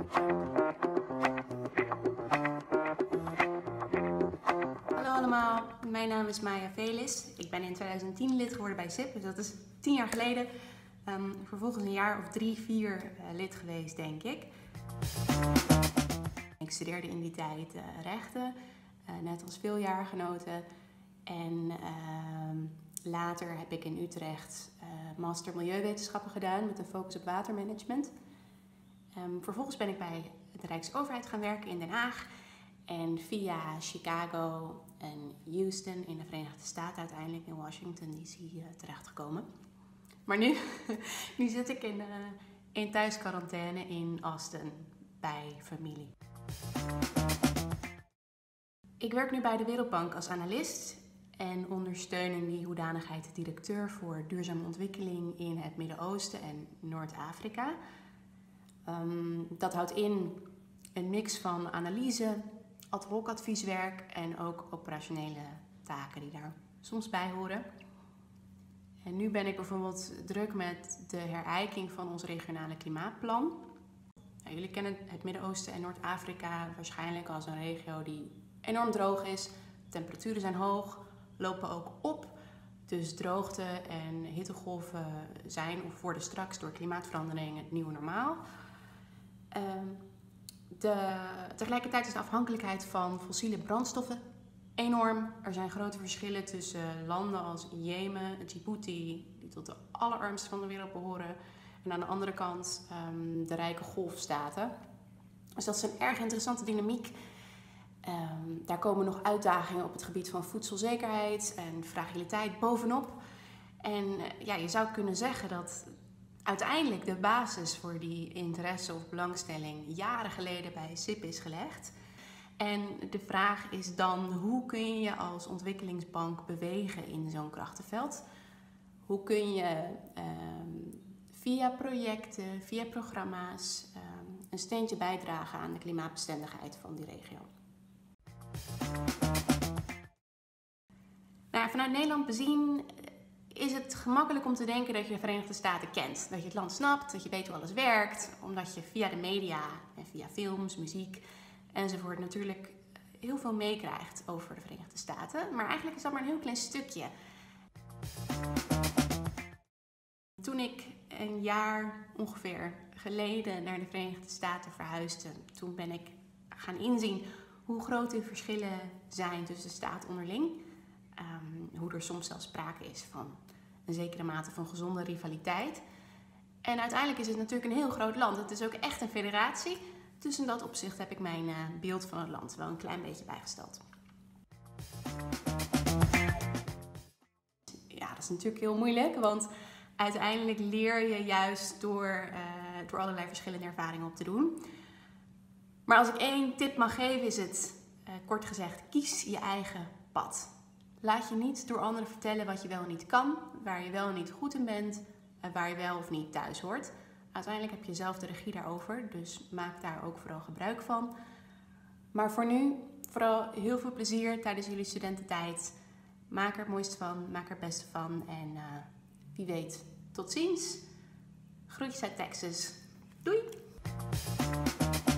Hallo allemaal, mijn naam is Maya Velis. Ik ben in 2010 lid geworden bij SIP, dus dat is 10 jaar geleden. Vervolgens een jaar of 3, 4 lid geweest, denk ik. Ik studeerde in die tijd rechten, net als veel jaargenoten. En later heb ik in Utrecht master milieuwetenschappen gedaan met een focus op watermanagement. Vervolgens ben ik bij de Rijksoverheid gaan werken in Den Haag. En via Chicago en Houston in de Verenigde Staten uiteindelijk in Washington DC terechtgekomen. Maar nu zit ik in thuisquarantaine in Austin bij familie. Ik werk nu bij de Wereldbank als analist en ondersteun in die hoedanigheid de directeur voor duurzame ontwikkeling in het Midden-Oosten en Noord-Afrika. Dat houdt in een mix van analyse, ad hoc advieswerk en ook operationele taken die daar soms bij horen. En nu ben ik bijvoorbeeld druk met de herijking van ons regionale klimaatplan. Nou, jullie kennen het Midden-Oosten en Noord-Afrika waarschijnlijk als een regio die enorm droog is. Temperaturen zijn hoog, lopen ook op. Dus droogte en hittegolven zijn of worden straks door klimaatverandering het nieuwe normaal. Tegelijkertijd is de afhankelijkheid van fossiele brandstoffen enorm. Er zijn grote verschillen tussen landen als Jemen, Djibouti, die tot de allerarmste van de wereld behoren. En aan de andere kant de rijke golfstaten. Dus dat is een erg interessante dynamiek. Daar komen nog uitdagingen op het gebied van voedselzekerheid en fragiliteit bovenop. En je zou kunnen zeggen dat uiteindelijk de basis voor die interesse of belangstelling jaren geleden bij SIP is gelegd. En de vraag is dan, hoe kun je je als ontwikkelingsbank bewegen in zo'n krachtenveld? Hoe kun je via projecten, via programma's een steentje bijdragen aan de klimaatbestendigheid van die regio? Nou, vanuit Nederland bezien is het gemakkelijk om te denken dat je de Verenigde Staten kent. Dat je het land snapt, dat je weet hoe alles werkt, omdat je via de media en via films, muziek enzovoort natuurlijk heel veel meekrijgt over de Verenigde Staten. Maar eigenlijk is dat maar een heel klein stukje. Toen ik een jaar ongeveer geleden naar de Verenigde Staten verhuisde, toen ben ik gaan inzien hoe groot de verschillen zijn tussen de staten onderling. Hoe er soms zelfs sprake is van een zekere mate van gezonde rivaliteit. En uiteindelijk is het natuurlijk een heel groot land. Het is ook echt een federatie. Dus in dat opzicht heb ik mijn beeld van het land wel een klein beetje bijgesteld. Ja, dat is natuurlijk heel moeilijk, want uiteindelijk leer je juist door allerlei verschillende ervaringen op te doen. Maar als ik één tip mag geven is het, kort gezegd, kies je eigen pad. Laat je niet door anderen vertellen wat je wel en niet kan, waar je wel en niet goed in bent en waar je wel of niet thuis hoort. Uiteindelijk heb je zelf de regie daarover, dus maak daar ook vooral gebruik van. Maar voor nu, vooral heel veel plezier tijdens jullie studententijd. Maak er het mooiste van, maak er het beste van en wie weet, tot ziens. Groetjes uit Texas. Doei!